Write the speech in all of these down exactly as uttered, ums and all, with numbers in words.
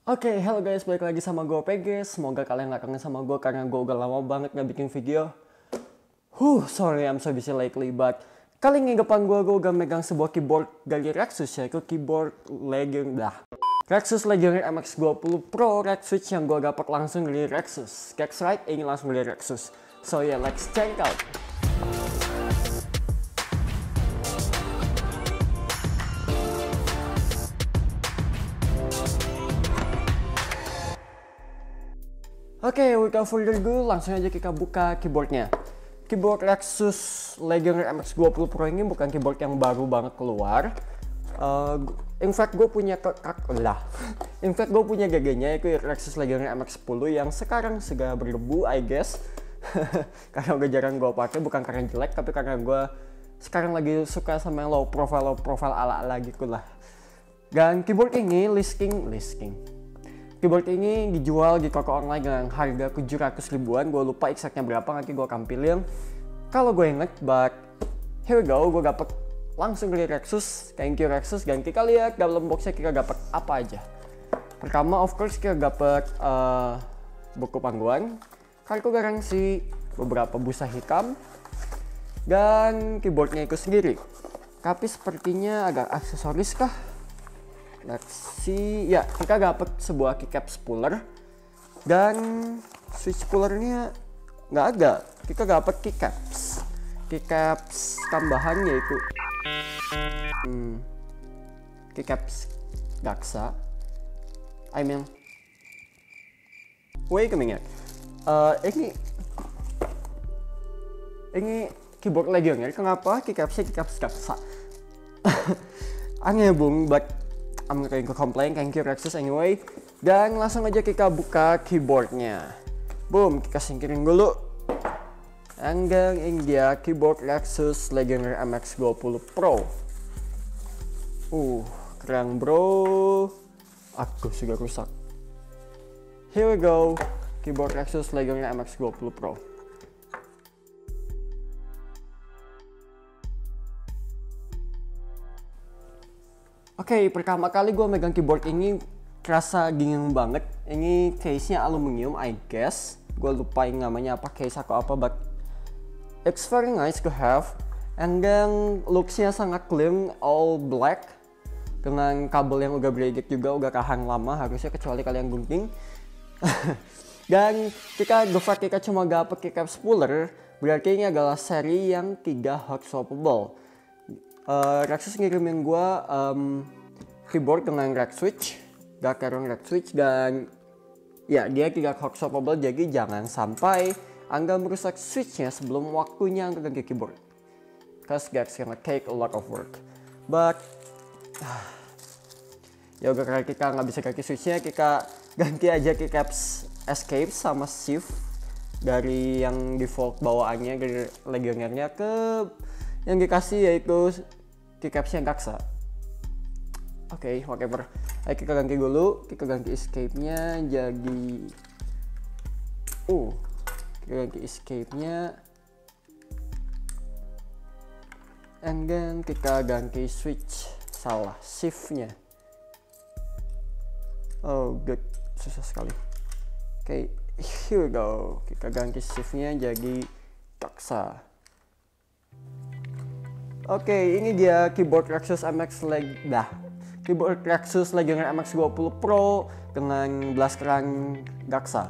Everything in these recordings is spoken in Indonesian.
Oke, hello guys, balik lagi sama gue P G. Semoga kalian gak kangen sama gue karena gue udah lama banget gak bikin video. Huh, sorry I'm so busy lately, but kali ini depan gue, gue udah megang sebuah keyboard dari Rexus, yaitu keyboard Legend dah. Rexus Legend M X dua puluh Pro Red Switch yang gue dapat langsung dari Rexus. That's right, ini langsung dari Rexus. So yeah, let's check it out. Oke, okay, without further ado, langsung aja kita buka keyboardnya. Keyboard Rexus Legend M X dua puluh Pro ini bukan keyboard yang baru banget keluar. Uh, in fact, gue punya ke lah. In fact, gue punya gaganya itu Rexus Legend M X sepuluh yang sekarang segera berdebu, I guess. Karena udah jarang gue pakai, bukan karena jelek, tapi karena gue sekarang lagi suka sama yang low profile, low profile ala-ala gitu lah. Dan keyboard ini listing, listing. Keyboard ini dijual di toko online dengan harga tujuh ratus ribuan. Gue lupa exactnya berapa, nanti gue tampilin kalau gue inget. But here we go, gue dapet langsung dari Rexus. Thank you Rexus. Dan kita lihat dalam boxnya kita dapet apa aja. Pertama, of course, kita dapet uh, buku panduan, kartu garansi, beberapa busa hitam, dan keyboardnya itu sendiri. Tapi sepertinya agak aksesoris kah? Let's see. Ya, kita dapat sebuah keycap spooler dan switch spoolernya nggak ada. Kita dapat keycaps, keycaps tambahan yaitu hmm, keycaps Daksa. I mean, wait a minute. Uh, ini ini keyboard Legend ya. Kenapa keycapsnya keycaps Daksa? Aneh bung, but I'm going to complain. Thank you Rexus anyway. Dan langsung aja kita buka keyboardnya. Boom, kita singkirin dulu. And then ini dia keyboard Rexus Legend M X dua puluh Pro. Uh, keren bro. Aku sudah rusak. Here we go. Keyboard Rexus Legend M X dua puluh Pro. Oke, okay, pertama kali gue megang keyboard ini kerasa dingin banget. Ini case-nya aluminium, I guess. Gue lupa namanya apa, case atau apa, but it's very nice to have. And then looks-nya sangat clean, all black. Dengan kabel yang udah break juga, udah tahan lama harusnya, kecuali kalian gunting. Dan kita, the fact kita cuma dapat keycap spooler, berarti ini adalah seri yang tiga hot swappable. Uh, Rexus ngirimin gue um, keyboard dengan rack switch, Gakeron rack switch, dan ya dia tidak hot swappable, jadi jangan sampai Anda merusak switchnya sebelum waktunya Anda ganti keyboard, cause that's gonna take a lot of work. But uh, ya udah, karena kita nggak bisa ganti switchnya, kita ganti aja keycaps escape sama shift dari yang default bawaannya dari Legionnaire-nya ke yang dikasih yaitu keycaps yang Daksa. Oke, okay, whatever. Ayo kita ganti dulu, kita ganti escape-nya jadi uh, kita ganti escape-nya, and then kita ganti switch, salah, shift-nya. Oh good, susah sekali. Oke, okay, here we go. Kita ganti shift-nya jadi Daksa. Oke, okay, ini dia keyboard Rexus M X Leg dah. Keyboard Rexus Legend M X dua puluh Pro dengan blasteran Daksa.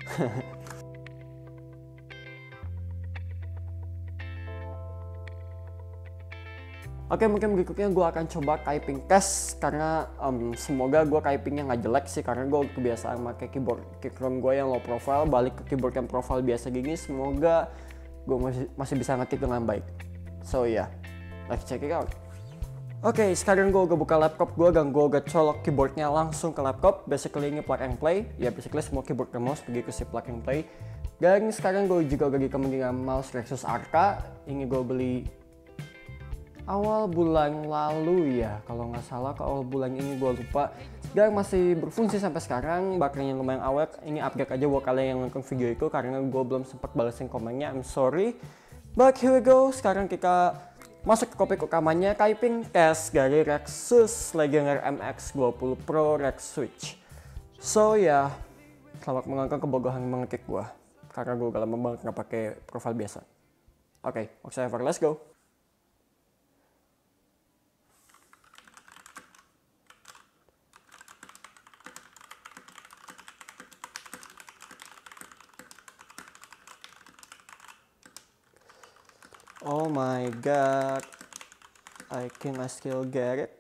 Oke, okay, mungkin berikutnya gue akan coba typing test karena um, semoga gue typingnya nggak jelek sih, karena gue kebiasaan pakai keyboard Keychron gue yang low profile balik ke keyboard yang profile biasa gini. Semoga gue masih masih bisa ngetik dengan baik. So ya. Yeah. Let's check it out. Oke, okay, sekarang gue udah buka laptop gue dan gue udah colok keyboardnya langsung ke laptop. Basically ini plug and play. Ya basically semua keyboard dan mouse begitu sih, plug and play. Dan sekarang gue juga udah dikembangin mouse Rexus Arca. Ini gue beli awal bulan lalu ya, kalau nggak salah. Ke awal bulan ini gue lupa. Dan masih berfungsi sampai sekarang. Baterainya lumayan awet. Ini update aja buat kalian yang nonton video itu karena gue belum sempat balesin komennya. I'm sorry. But here we go. Sekarang kita masuk ke topik utamanya, typing test dari Rexus Legend M X dua puluh Pro Rack Switch. So ya, yeah, selamat mengalami kebogohan mengetik gua. Karena gue udah lama banget nggak pakai profile biasa. Oke, okay, whatsoever, let's go. Oh my god, I think I still get it.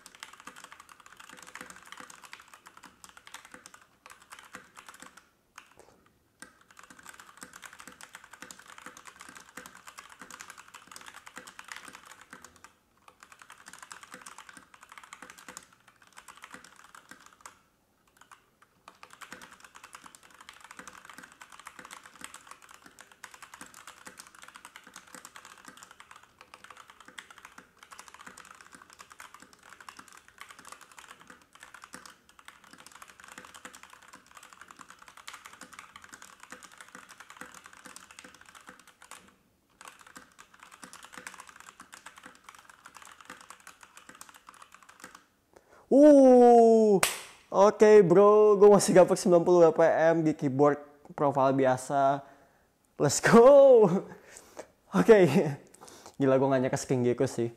Uh, oke okay, bro, gue masih dapat sembilan puluh B P M di keyboard profile biasa. Let's go. Oke, okay. Gila gue gak nyangka skin gitu sih.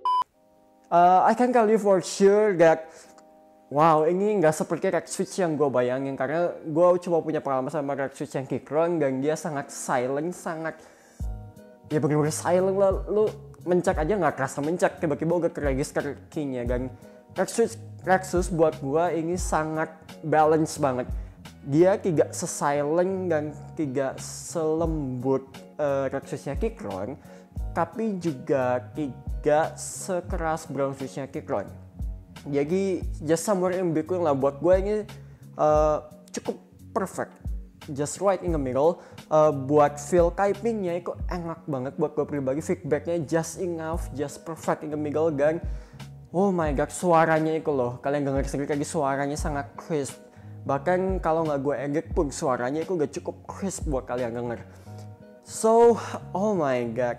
Uh, I can tell you for sure that wow, ini nggak seperti Rec Switch yang gue bayangin, karena gue coba punya pengalaman sama Rec Switch yang Keychron dan dia sangat silent, sangat ya bener-bener silent lah. Lu mencak aja nggak kerasa mencak, tiba-tiba udah ke register key-nya. Dan Rexus, Rexus buat gua ini sangat balance banget. Dia tidak sesilent dan tidak selembut uh, Rexusnya Keychron, tapi juga tidak sekeras Brown Switchnya Keychron. Jadi just somewhere in between lah, buat gua ini uh, cukup perfect, just right in the middle. Uh, buat feel typingnya itu enak banget buat gue pribadi, feedbacknya just enough, just perfect in the middle. Dan oh my god, suaranya itu loh, kalian denger sendiri lagi, suaranya sangat crisp. Bahkan kalau nggak gue edit pun suaranya itu udah cukup crisp buat kalian denger. So oh my god,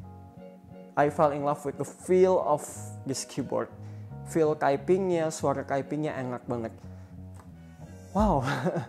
I fell in love with the feel of this keyboard. Feel typingnya, suara typingnya enak banget. Wow.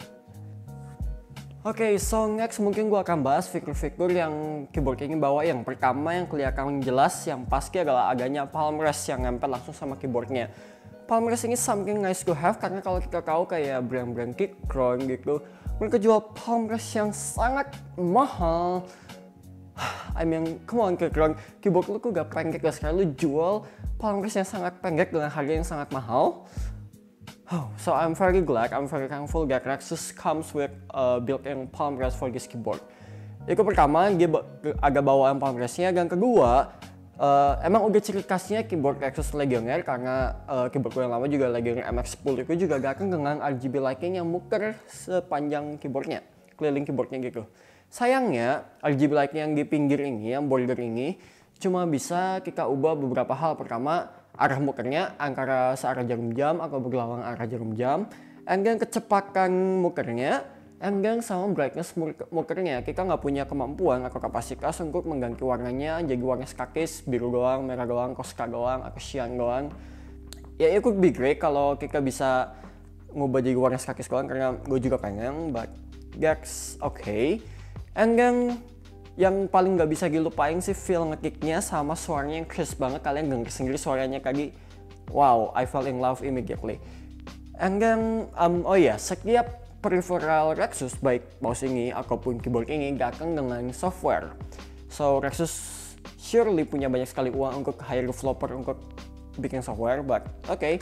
Oke, okay, so next mungkin gue akan bahas fitur-fitur yang keyboard ini bawa. Yang pertama yang kelihatan jelas yang pasti adalah adanya palm rest yang nempel langsung sama keyboardnya. Palm rest ini something nice to have, karena kalau kita tahu kayak brand-brand Keychron gitu, mereka jual palm rest yang sangat mahal. I mean, come on Keychron, keyboard lu tuh gak pendek lah, sekarang lu jual palm rest yang sangat pendek dengan harga yang sangat mahal. Oh, so I'm very glad, I'm very thankful that Rexus comes with a built-in palm rest for this keyboard. Itu pertama, dia agak bawaan palm restnya. Dan kedua, uh, emang udah ciri khasnya keyboard Rexus Legionnaire, karena uh, keyboard yang lama juga Legionnaire M X sepuluh itu juga datang dengan R G B lighting yang muter sepanjang keyboardnya, keliling keyboardnya gitu. Sayangnya, R G B lighting yang di pinggir ini, yang border ini, cuma bisa kita ubah beberapa hal. Pertama, arah muternya antara searah jarum jam atau berlawanan arah jarum jam, and then kecepatan muternya, and then sama brightness muternya. Kita nggak punya kemampuan atau kapasitas untuk mengganti warnanya jadi warna skakis, biru doang, merah doang, koska doang, atau cyan doang. Ya it could be great kalau kita bisa ngubah jadi warna skakis doang, karena gue juga pengen, but that's okay. And then yang paling nggak bisa dilupain sih feel ngekicknya sama suaranya yang crisp banget. Kalian denger sendiri suaranya tadi, wow, I fell in love immediately. And then, um, oh ya, yeah, setiap peripheral Rexus, baik mouse ini ataupun keyboard ini, datang dengan software. So Rexus surely punya banyak sekali uang untuk hire developer untuk bikin software, but oke. Okay.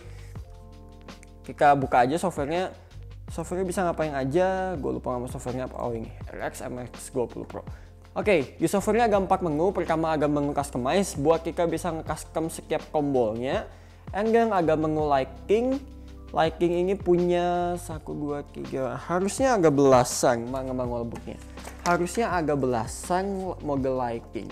Kita buka aja softwarenya. Softwarenya bisa ngapain aja, gue lupa nama softwarenya apa. Oh ini, R X M X dua puluh Pro. Oke, okay, di softwarenya ada empat menu. Pertama ada menu customize, buat kita bisa nge-custom setiap kombolnya. And then ada menu lighting. Lighting ini punya satu, dua, tiga, harusnya agak belasan mana manual booknya. Harusnya agak belasan mode lighting.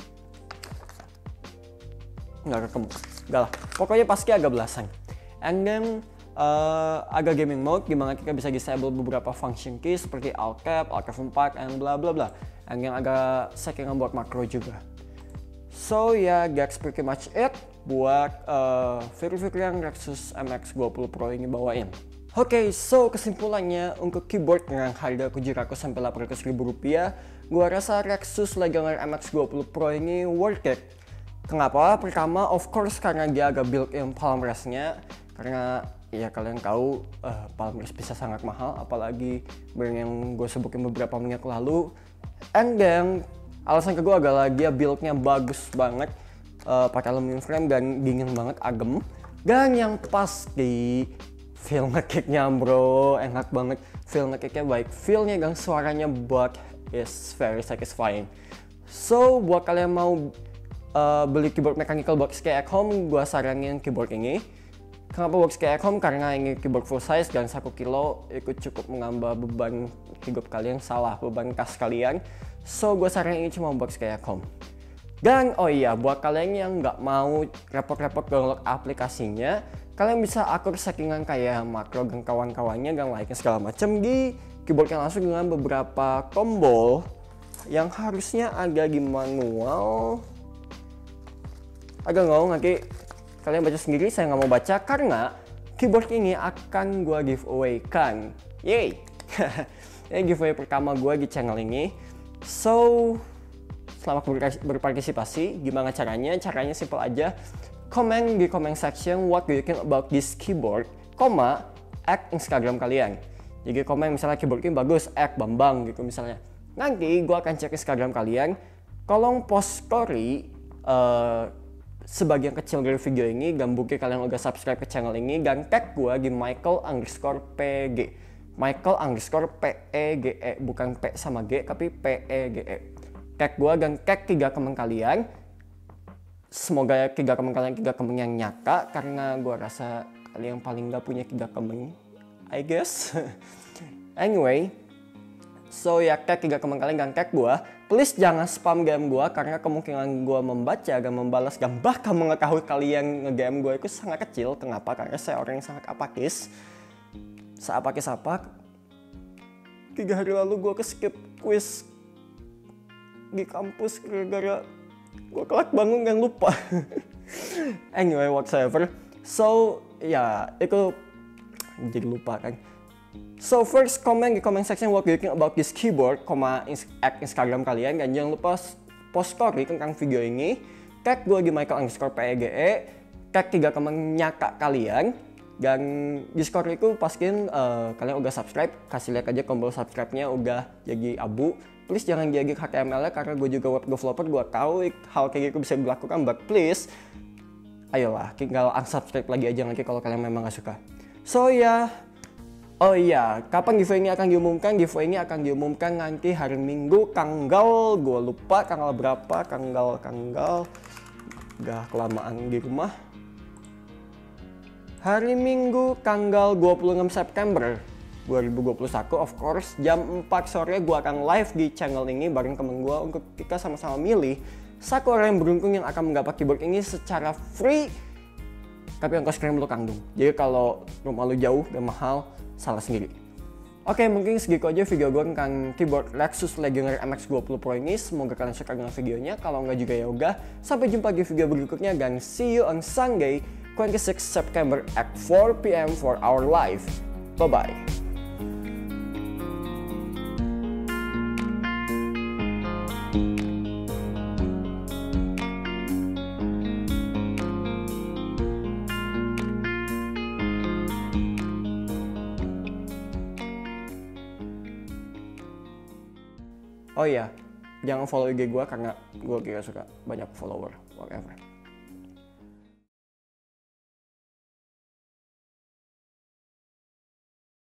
Nggak ketemu, nggak lah. Pokoknya pasti agak belasan. And then uh, ada gaming mode, dimana kita bisa disable beberapa function keys seperti Alt Tab, Alt F empat, and bla bla bla. And yang agak settingan buat makro juga. So ya, yeah, that's pretty much it buat uh, fitur-fitur yang Rexus M X dua puluh Pro ini bawain. Oke, okay, so kesimpulannya untuk keyboard yang harga tujuh ratus sampai delapan ratus ribu rupiah, gua rasa Rexus Legionnaire M X dua puluh Pro ini worth it. Kenapa? Pertama, of course karena dia agak built-in palm rest-nya, karena ya kalian tahu uh, palm rest bisa sangat mahal, apalagi brand yang gue sebutin beberapa minggu lalu. And then alasan kedua adalah dia build-nya bagus banget, uh, pakai aluminium frame dan dingin banget, adem. Dan yang pasti feel ngekicknya bro, enak banget. Feel ngekicknya baik, feelnya dan suaranya buat is very satisfying. So buat kalian mau uh, beli keyboard mechanical buat stay at home, gua saranin keyboard ini. Kenapa buat stay at home? Karena ini keyboard full size dan satu kilo itu cukup menambah beban hidup kalian, salah beban kas kalian. So gua saranin ini cuma buat stay at home. Dan oh iya, buat kalian yang nggak mau repot-repot download aplikasinya, kalian bisa atur settingan kayak makro dan kawan-kawannya dan like segala macam di keyboardnya langsung dengan beberapa tombol yang harusnya agak di manual. Agak ngomong nanti kalian baca sendiri, saya nggak mau baca karena keyboard ini akan gue giveaway kan. Yeay! Ini giveaway pertama gue di channel ini. So, selamat berpartisipasi. Gimana caranya? Caranya simple aja. Komen di comment section what do you think about this keyboard, koma, add Instagram kalian. Jadi komen misalnya keyboard ini bagus, add Bambang gitu misalnya. Nanti gue akan cek Instagram kalian. Tolong post story uh, sebagian kecil dari video ini dan bukti kalian udah subscribe ke channel ini dan tag gue di Michael underscore pg. Michael underscore pege, bukan P sama G tapi P E G E. Tag gue dan tag tiga teman kalian. Semoga tiga teman kalian tiga teman yang nyata, karena gue rasa kalian paling gak punya tiga teman, I guess. Anyway, so ya tag tiga teman kalian dan tag gue. Please jangan spam game gue karena kemungkinan gue membaca dan membalas dan bahkan mengetahui kalian nge-game gue itu sangat kecil. Kenapa? Karena saya orang yang sangat apakis. Seapakis apa? Tiga hari lalu gue ke skip quiz di kampus gara-gara gue kelak bangun dan lupa. Anyway, whatsoever. So, ya itu jadi lupa kan. So, first comment di comment section what do you think about this keyboard, koma add Instagram kalian. Dan jangan lupa post story tentang video ini. Tag gue di Michael underscore pege. Tag tiga teman nyaka kalian. Dan di story itu pastiin uh, kalian udah subscribe. Kasih lihat aja tombol subscribe-nya udah jadi abu. Please jangan diagih H T M L-nya karena gue juga web developer, gue tahu hal kayak gitu bisa dilakukan, but please ayolah tinggal unsubscribe lagi aja nanti kalau kalian memang gak suka. So ya, yeah. Oh iya, kapan giveaway ini akan diumumkan? Giveaway ini akan diumumkan nanti hari Minggu tanggal, gue lupa tanggal berapa, tanggal tanggal gak kelamaan di rumah. Hari Minggu tanggal dua puluh enam September dua ribu dua puluh satu, of course, jam empat sore gue akan live di channel ini bareng temen gue untuk kita sama-sama milih satu orang yang beruntung yang akan mendapat keyboard ini secara free, tapi ongkos kirim lu tanggung. Jadi kalau rumah lu jauh dan mahal, salah sendiri. Oke, mungkin segitu aja video gue tentang keyboard Rexus Legionnaire M X dua puluh Pro ini. Semoga kalian suka dengan videonya. Kalau nggak juga ya udah. Sampai jumpa di video berikutnya dan see you on Sunday twenty-sixth September at four p m for our live. Bye bye. Oh iya, jangan follow I G gue karena gue gak suka banyak follower, whatever.